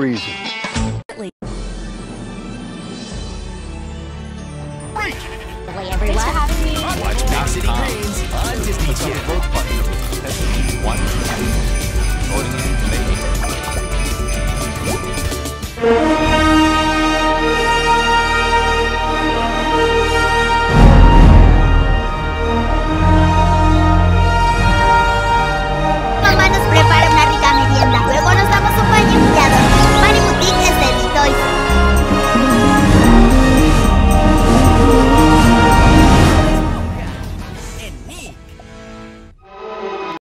reason. Everyone. Thanks for having me. Watch Big City Greens on Disney Channel.